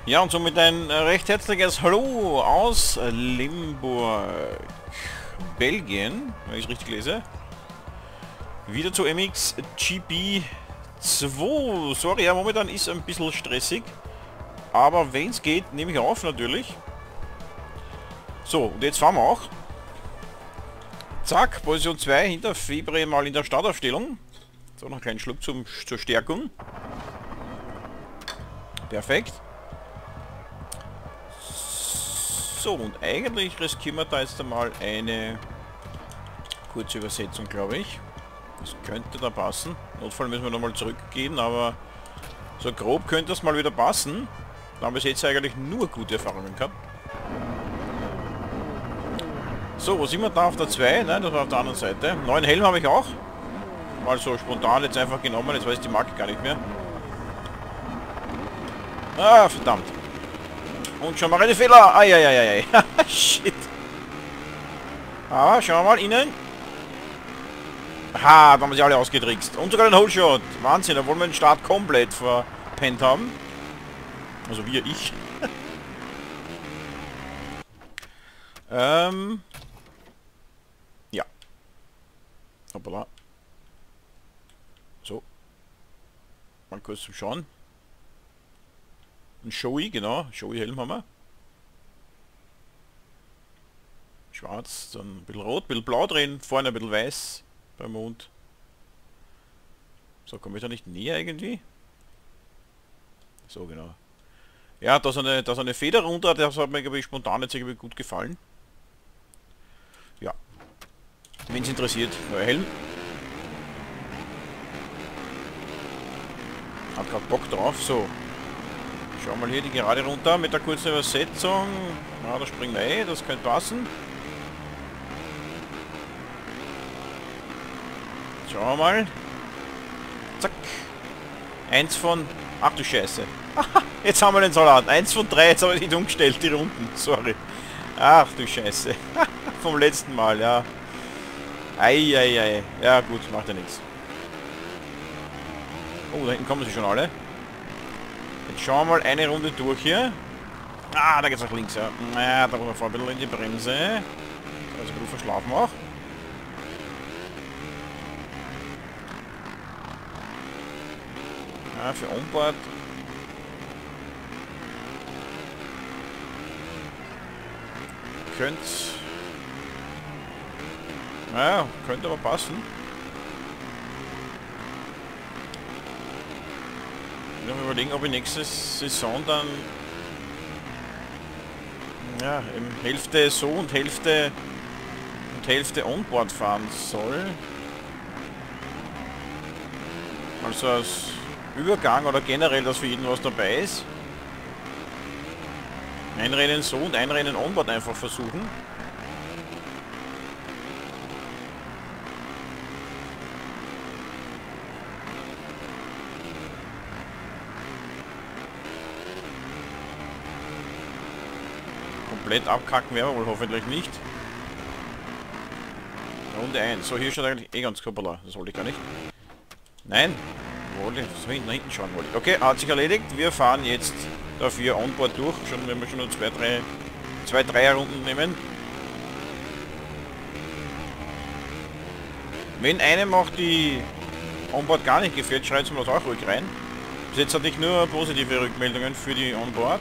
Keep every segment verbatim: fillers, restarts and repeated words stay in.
Ja, und somit ein recht herzliches Hallo aus Limburg, Belgien, wenn ich es richtig lese. Wieder zu M X G P zwei. Sorry, ja, momentan ist ein bisschen stressig. Aber wenn es geht, nehme ich auf natürlich. So, und jetzt fahren wir auch. Zack, Position zwei hinter Febre mal in der Startaufstellung. So, noch einen kleinen Schluck zum, zur Stärkung. Perfekt. So, und eigentlich riskieren wir da jetzt einmal eine kurze Übersetzung, glaube ich. Das könnte da passen. Notfall müssen wir nochmal zurückgehen, aber so grob könnte das mal wieder passen. Da haben wir jetzt eigentlich nur gute Erfahrungen gehabt. So, wo sind wir da auf der zwei? Nein, das war auf der anderen Seite. Neuen Helm habe ich auch. Mal so spontan jetzt einfach genommen, jetzt weiß ich die Marke gar nicht mehr. Ah, verdammt. Und schon mal eine Fehler. Eieieiei. Shit. Ah, schauen wir mal innen. Ha, da haben sie alle ausgetrickst. Und sogar den Holeshot. Wahnsinn, da wollen wir den Start komplett verpennt haben. Also wir, ich. ähm. Ja. Hoppala. So. Mal kurz zum Schauen. Ein Showy, genau. Showy Helm haben wir. Schwarz, dann ein bisschen rot, ein bisschen blau drin, vorne ein bisschen weiß beim Mond. So, komme ich da nicht näher irgendwie? So, genau. Ja, da ist eine, da ist eine Feder runter, das hat mir irgendwie spontan jetzt irgendwie gut gefallen. Ja. Wenn es interessiert, neuer Helm. Hat gerade Bock drauf, so. Schauen wir mal hier die gerade runter mit der kurzen Übersetzung. Ja, da springen wir eh, das könnte passen. Schauen wir mal. Zack. Eins von... Ach du Scheiße. Jetzt haben wir den Salat. Eins von drei, jetzt habe ich nicht umgestellt, die Runden. Sorry. Ach du Scheiße. Vom letzten Mal, ja. Eieiei. Ei, ei. Ja gut, macht ja nichts. Oh, da hinten kommen sie schon alle. Jetzt schauen wir mal eine Runde durch hier. Ah, da geht's nach links, ja. Naja, da wollen wir ein bisschen in die Bremse. Also ein bisschen verschlafen auch. Ja, für Onboard. Könnte... Naja, könnte aber passen. Ich will mir überlegen, ob ich nächste Saison dann ja, im Hälfte so und Hälfte und Hälfte Onboard fahren soll. Also als Übergang oder generell, dass für jeden was dabei ist. Ein Rennen so und ein Rennen Onboard einfach versuchen. Komplett abkacken werden wir wohl hoffentlich nicht. Runde eins. So, hier steht eigentlich eh ganz hoppala. Das wollte ich gar nicht. Nein. Wollte ich so hinten, hinten schauen wollte. Okay, hat sich erledigt. Wir fahren jetzt dafür Onboard durch. Schon, wenn wir schon nur zwei, drei, zwei, drei Runden nehmen. Wenn einem auch die Onboard gar nicht gefällt, schreibt es mir das auch ruhig rein. Bis jetzt hatte ich nur positive Rückmeldungen für die Onboard.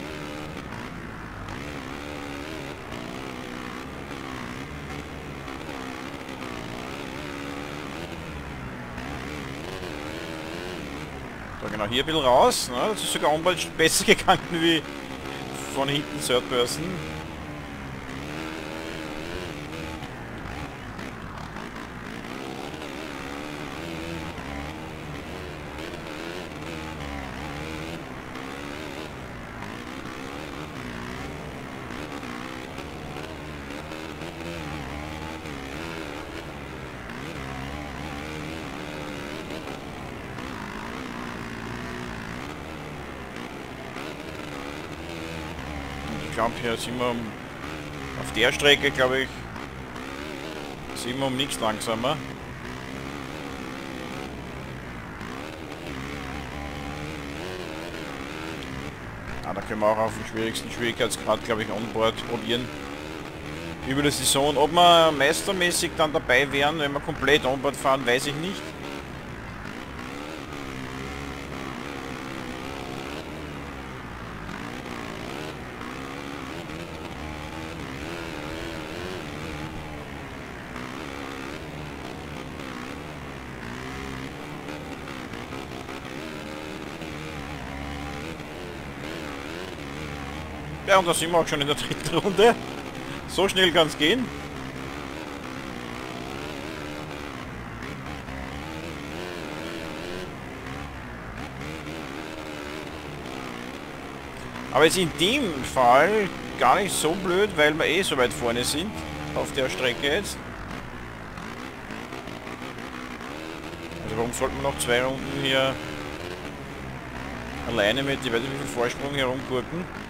So, genau, hier ein bisschen raus. Ne? Das ist sogar Onboard besser gegangen wie von hinten Third Person. Ich glaube, hier sind wir auf der Strecke, glaube ich, sind wir um nichts langsamer. Ah, da können wir auch auf dem schwierigsten Schwierigkeitsgrad, glaube ich, onboard probieren. Über die Saison. Ob wir meistermäßig dann dabei wären, wenn wir komplett onboard fahren, weiß ich nicht. Ja, und da sind wir auch schon in der dritten Runde. So schnell kann es gehen. Aber jetzt in dem Fall gar nicht so blöd, weil wir eh so weit vorne sind auf der Strecke jetzt. Also warum sollten wir noch zwei Runden hier alleine mit, ich weiß nicht wie viel Vorsprung herumgurken?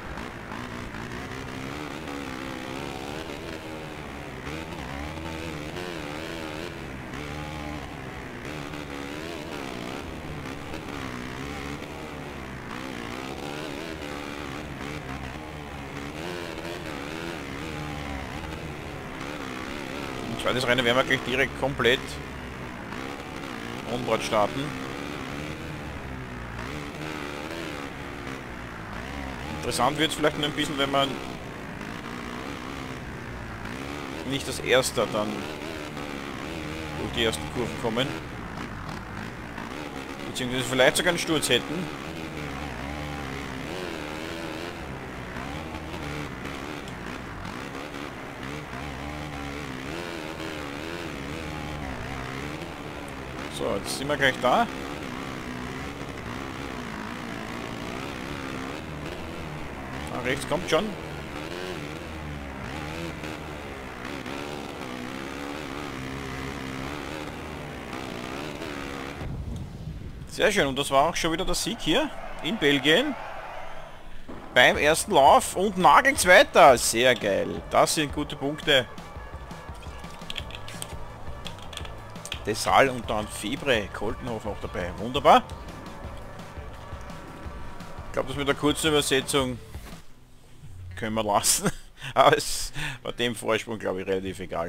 Das Rennen werden wir gleich direkt komplett onboard starten. Interessant wird es vielleicht noch ein bisschen, wenn man nicht als Erster dann durch die ersten Kurven kommen. Beziehungsweise vielleicht sogar einen Sturz hätten. So, jetzt sind wir gleich da. Ah, rechts kommt schon. Sehr schön, und das war auch schon wieder der Sieg hier in Belgien. Beim ersten Lauf und nagelt's weiter. Sehr geil. Das sind gute Punkte. Desal und dann Febre, Koltenhof auch dabei. Wunderbar. Ich glaube, das mit der kurzen Übersetzung können wir lassen. Aber es war dem Vorsprung, glaube ich, relativ egal.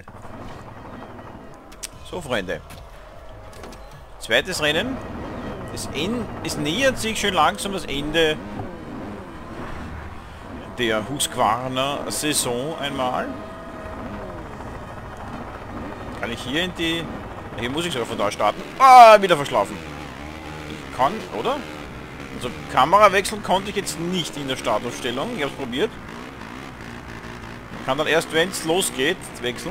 So, Freunde. Zweites Rennen. Es, es nähert sich schön langsam das Ende der Husqvarna Saison einmal. Kann ich hier in die... Hier muss ich sogar von da starten. Ah, wieder verschlafen. Ich kann, oder? Also Kamera wechseln konnte ich jetzt nicht in der Startaufstellung. Ich habe es probiert. Man kann dann erst, wenn es losgeht, wechseln.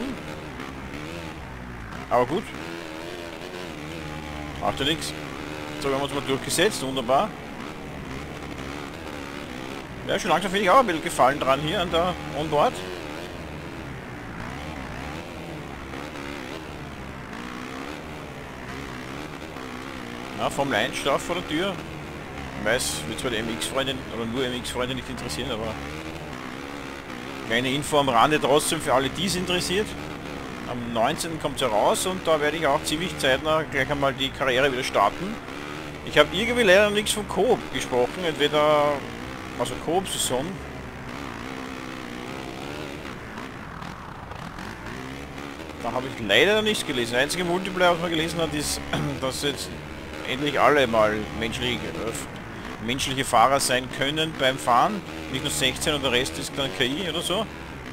Aber gut. Macht ja nichts. So, wir haben uns mal durchgesetzt. Wunderbar. Ja, schon langsam finde ich auch ein bisschen Gefallen dran hier an der Onboard. Ja, Formel eins Start vor der Tür. Ich weiß, wird zwar die M X-Freunde oder nur M X-Freunde nicht interessieren, aber kleine Info am Rande trotzdem für alle, die es interessiert. Am neunzehnten kommt es heraus und da werde ich auch ziemlich zeitnah gleich einmal die Karriere wieder starten. Ich habe irgendwie leider nichts von Coop gesprochen, entweder also Coop-Saison. Da habe ich leider nichts gelesen. Der einzige Multiplayer, was man gelesen hat, ist, dass jetzt endlich alle mal menschliche, äh, menschliche Fahrer sein können beim Fahren. Nicht nur sechzehn und der Rest ist dann K I oder so.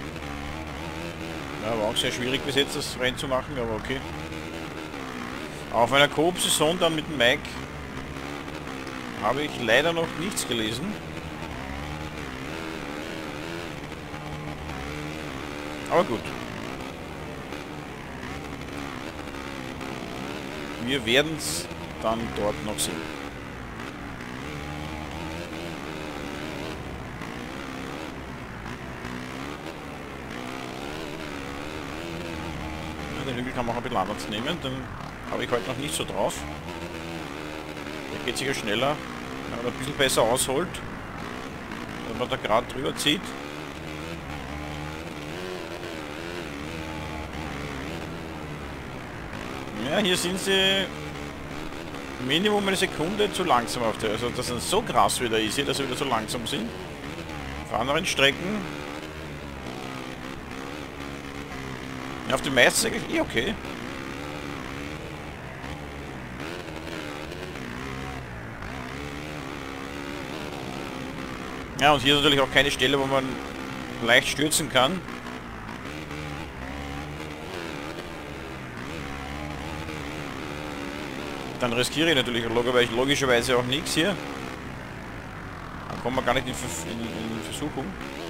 Ja, war auch sehr schwierig bis jetzt das Rennen zu machen, aber okay. Auf einer Coop-Saison dann mit dem Mike habe ich leider noch nichts gelesen. Aber gut. Wir werden es dann dort noch sehen. Ja, den Hügel kann man auch ein bisschen anders nehmen, den habe ich heute noch nicht so drauf. Der geht sicher schneller, wenn man ein bisschen besser ausholt, wenn man da gerade drüber zieht. Ja, hier sind sie Minimum eine Sekunde zu langsam auf der... Also das ist so krass wieder ist hier, dass sie wieder so langsam sind. Auf anderen Strecken. Ja, auf den meisten eigentlich eh okay. Ja, und hier ist natürlich auch keine Stelle, wo man leicht stürzen kann. Dann riskiere ich natürlich logischerweise auch nichts hier. Dann kommt man gar nicht in, in, in Versuchung.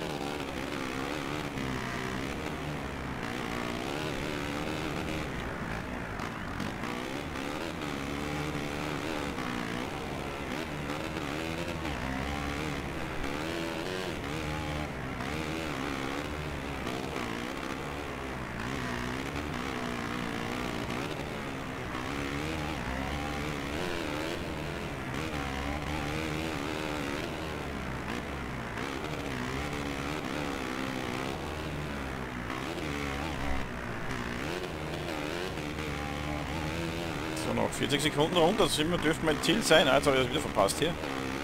So, noch vierzig Sekunden runter, das dürfte mein Ziel sein. Jetzt habe ich das wieder verpasst hier.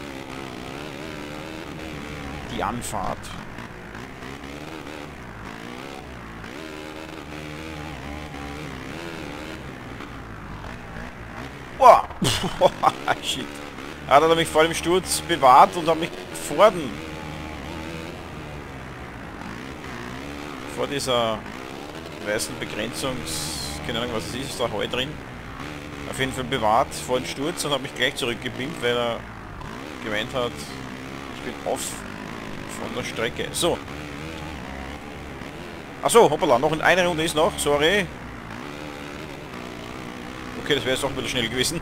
Die Anfahrt. Wow. Shit. Ah, da hat er mich vor dem Sturz bewahrt und hat mich vor den... vor dieser weißen Begrenzungs... keine Ahnung was es ist, ist da Heu drin. Auf jeden Fall bewahrt vor dem Sturz und habe mich gleich zurückgebimmt, weil er gemeint hat, ich bin off von der Strecke. So. Achso, hoppala, noch in einer Runde ist noch, sorry. Okay, das wäre jetzt auch wieder schnell gewesen.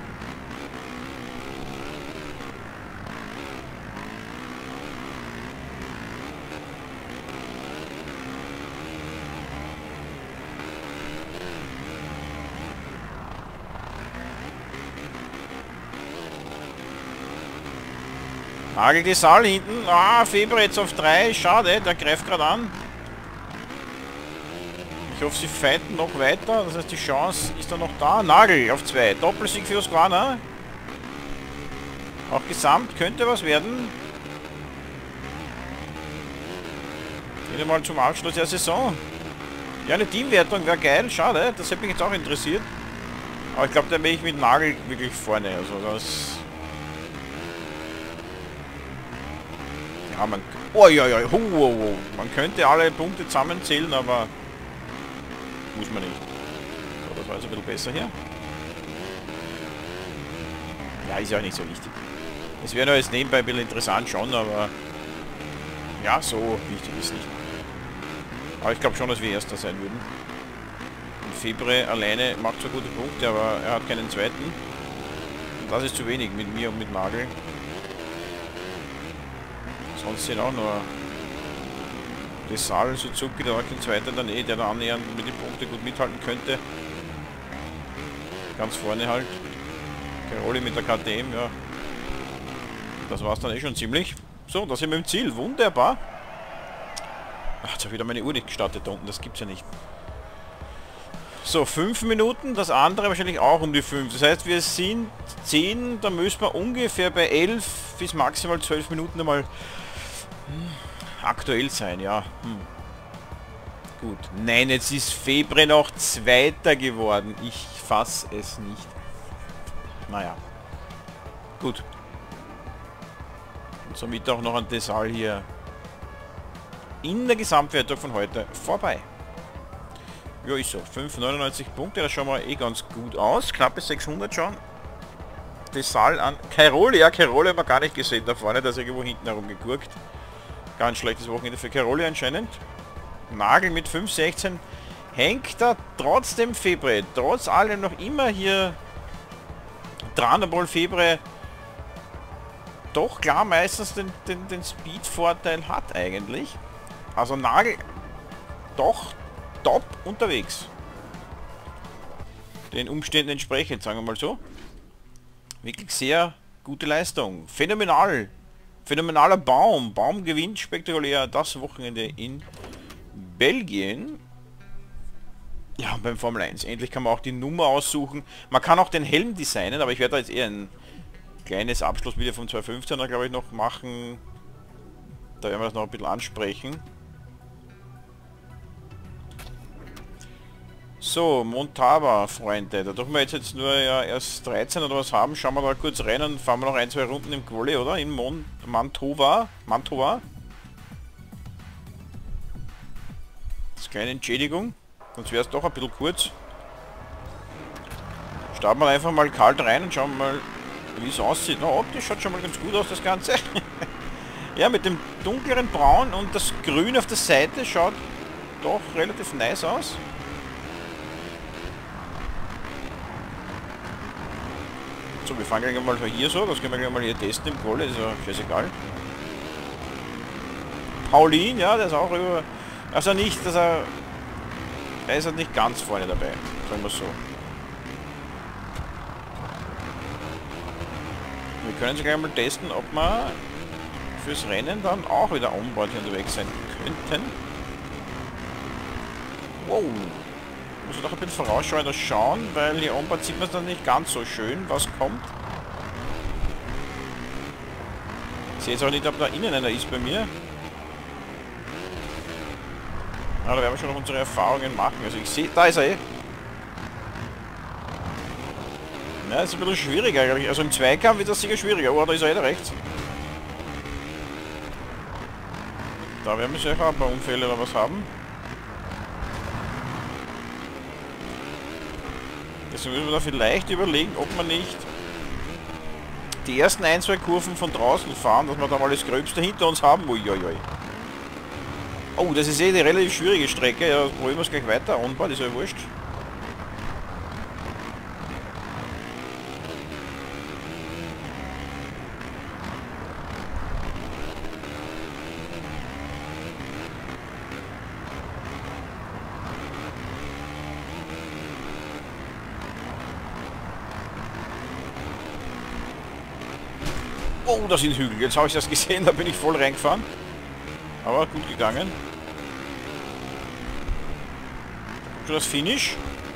Nagel die Saal hinten. Ah, Feber jetzt auf drei. Schade, der greift gerade an. Ich hoffe, sie fighten noch weiter. Das heißt, die Chance ist dann noch da. Nagel auf zwei. Doppelsieg für Husqvarna. Auch gesamt könnte was werden. Wieder mal zum Abschluss der Saison. Ja, eine Teamwertung wäre geil. Schade, das hätte mich jetzt auch interessiert. Aber ich glaube, da bin ich mit Nagel wirklich vorne. Also das... Ja, man... Oh, ja, ja, hu, hu, hu. Man könnte alle Punkte zusammenzählen, aber... muss man nicht. So, das war jetzt ein bisschen besser hier. Ja, ist ja auch nicht so wichtig. Es wäre nur jetzt nebenbei ein bisschen interessant schon, aber... ja, so wichtig ist es nicht. Aber ich glaube schon, dass wir Erster sein würden. Und Febre alleine macht zwar gute Punkte, aber er hat keinen zweiten. Und das ist zu wenig mit mir und mit Nagel. Sonst sind auch nur Desal, Suzuki, der hat den zweiten dann eh, der da annähernd mit den Punkten gut mithalten könnte. Ganz vorne halt. Caroli mit der K T M, ja. Das war es dann eh schon ziemlich. So, da sind wir im Ziel. Wunderbar. Ach, jetzt habe ich wieder meine Uhr nicht gestartet da unten. Das gibt's ja nicht. So, fünf Minuten. Das andere wahrscheinlich auch um die fünf. Das heißt, wir sind zehn. Da müssen wir ungefähr bei elf bis maximal zwölf Minuten einmal hm, aktuell sein. Ja. Hm. Gut. Nein, jetzt ist Febre noch Zweiter geworden. Ich fasse es nicht. Naja. Gut. Und somit auch noch ein Desal hier in der Gesamtwertung von heute vorbei. Ja, ist so. fünfhundertneunundneunzig Punkte, das schauen wir eh ganz gut aus. Knappe sechshundert schon. Desal an Caroli. Ja, Caroli haben wir gar nicht gesehen da vorne. Da ist irgendwo hinten herumgegurkt. Ganz schlechtes Wochenende für Caroli anscheinend. Nagel mit fünf sechzehn. Hängt da trotzdem Febre. Trotz allem noch immer hier dran, obwohl Febre doch klar meistens den, den, den Speed-Vorteil hat eigentlich. Also Nagel doch top unterwegs. Den Umständen entsprechend, sagen wir mal so. Wirklich sehr gute Leistung. Phänomenal. Phänomenaler Baum. Baum gewinnt spektakulär das Wochenende in Belgien. Ja, beim Formel eins. Endlich kann man auch die Nummer aussuchen. Man kann auch den Helm designen, aber ich werde da jetzt eher ein kleines Abschlussvideo vom zweitausendfünfzehner, glaube ich, noch machen. Da werden wir das noch ein bisschen ansprechen. So, Montava, Freunde. Da dürfen wir jetzt, jetzt nur ja erst dreizehn oder was haben. Schauen wir da kurz rein und fahren wir noch ein, zwei Runden im Quali, oder? In Mon Mantova. Mantova. Das ist keine Entschädigung. Sonst wäre es doch ein bisschen kurz. Starten wir einfach mal kalt rein und schauen mal, wie es aussieht. Na, optisch schaut schon mal ganz gut aus, das Ganze. Ja, mit dem dunkleren Braun und das Grün auf der Seite schaut doch relativ nice aus. So, wir fangen gleich mal hier so. Das können wir gleich mal hier testen im Kohle, ist ja scheißegal. Paulin, ja, der ist auch über... Also nicht, dass er... Er ist halt nicht ganz vorne dabei, sagen wir so. Wir können sie gleich mal testen, ob wir fürs Rennen dann auch wieder onboard hier unterwegs sein könnten. Wow. Muss ich doch ein bisschen vorausschauender schauen, weil hier onboard sieht man es dann nicht ganz so schön, was kommt. Ich sehe jetzt auch nicht, ob da innen einer ist bei mir. Ja, da werden wir schon noch unsere Erfahrungen machen. Also ich sehe, da ist er eh. Ja, ist ein bisschen schwieriger eigentlich. Also im Zweikampf wird das sicher schwieriger. Oh, da ist er eh da rechts. Da werden wir sicher ein paar Unfälle oder was haben. Deswegen müssen wir da vielleicht überlegen, ob man nicht die ersten ein, zwei Kurven von draußen fahren, dass wir da mal das Gröbste hinter uns haben. Uiuiui. Oh, das ist eh eine relativ schwierige Strecke. Ja, probieren wir es gleich weiter. Onboard ist ja wurscht. Oh, das sind Hügel. Jetzt habe ich das gesehen, da bin ich voll reingefahren. Aber gut gegangen. Schon das Finish.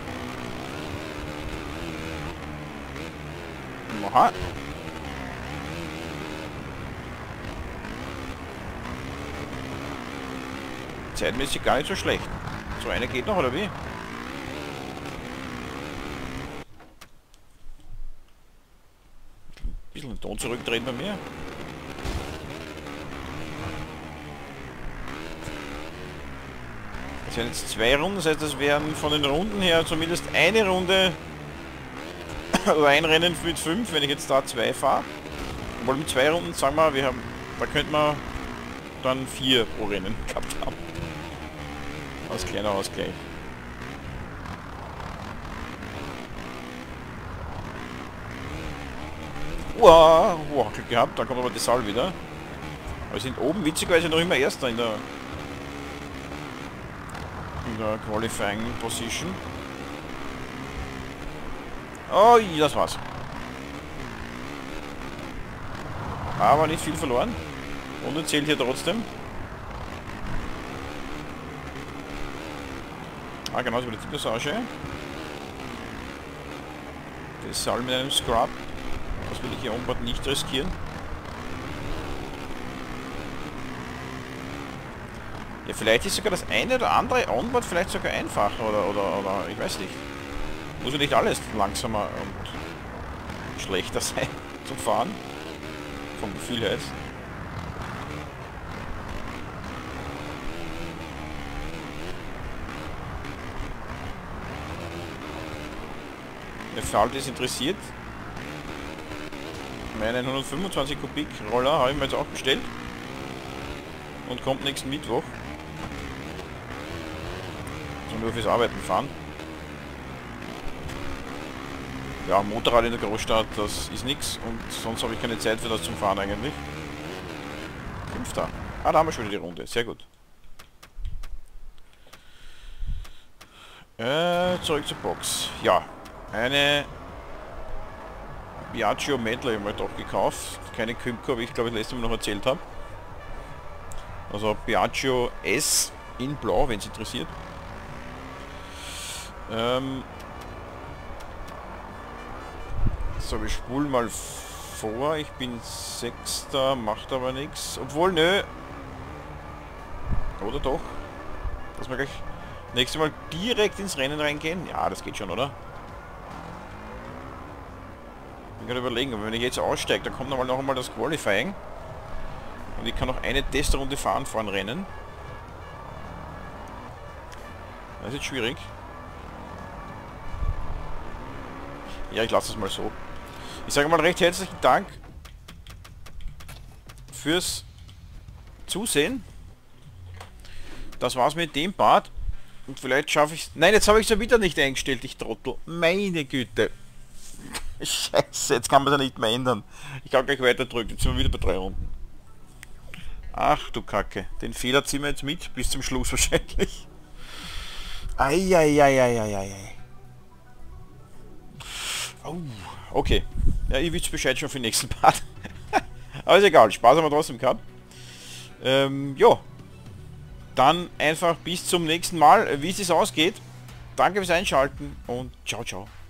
Aha. Zeitmäßig gar nicht so schlecht. So, einer geht noch, oder wie? Ein bisschen den Ton zurückdrehen bei mir. Das wären jetzt zwei Runden, das heißt, das wären von den Runden her zumindest eine Runde oder ein Rennen mit fünf, wenn ich jetzt da zwei fahre. Obwohl mit zwei Runden, sagen wir, wir haben, da könnte man dann vier pro Rennen gehabt haben. Als kleiner Ausgleich. Wow, wow, Glück gehabt, da kommt aber die Saal wieder. Aber wir sind oben witzigerweise noch immer Erster in der in der Qualifying Position. Oh, das war's. Aber nicht viel verloren. Und zählt hier trotzdem. Ah, genau, so wie die Passage. Das Saal mit einem Scrub. Das will ich hier onboard nicht riskieren. Ja, vielleicht ist sogar das eine oder andere Onboard vielleicht sogar einfacher oder, oder, oder ich weiß nicht. Muss ja nicht alles langsamer und schlechter sein zum Fahren. Vom Gefühl her jetzt. Wer Fault ist interessiert. Meinen hundertfünfundzwanzig Kubik Roller habe ich mir jetzt auch bestellt. Und kommt nächsten Mittwoch. So nur fürs Arbeiten fahren. Ja, Motorrad in der Großstadt, das ist nichts. Und sonst habe ich keine Zeit für das zum Fahren eigentlich. Fünfter. Ah, da haben wir schon wieder die Runde. Sehr gut. Äh, zurück zur Box. Ja, eine Piaggio Medley habe ich doch gekauft. Keine Kymco, wie ich glaube ich letztes Mal noch erzählt habe. Also Piaggio S in Blau, wenn es interessiert. Ähm so, wir spulen mal vor. Ich bin Sechster, macht aber nichts. Obwohl, nö. Oder doch? Dass wir gleich nächstes Mal direkt ins Rennen reingehen. Ja, das geht schon, oder? Ich bin gerade überlegen, aber wenn ich jetzt aussteige, dann kommt nochmal noch einmal das Qualifying. Und ich kann noch eine Testrunde fahren vor dem Rennen. Das ist jetzt schwierig. Ja, ich lasse es mal so. Ich sage mal recht herzlichen Dank fürs Zusehen. Das war's mit dem Part. Und vielleicht schaffe ich es... Nein, jetzt habe ich es ja wieder nicht eingestellt, ich Trottel. Meine Güte. Scheiße, jetzt kann man es ja nicht mehr ändern. Ich kann gleich weiter drücken. Jetzt sind wir wieder bei drei Runden. Ach du Kacke. Den Fehler ziehen wir jetzt mit. Bis zum Schluss wahrscheinlich. Eieieiei. Oh, okay. Ja, ihr wisst Bescheid schon für den nächsten Part. Aber ist egal. Spaß haben wir trotzdem gehabt. Ähm, ja. Dann einfach bis zum nächsten Mal, wie es ausgeht. Danke fürs Einschalten und ciao, ciao.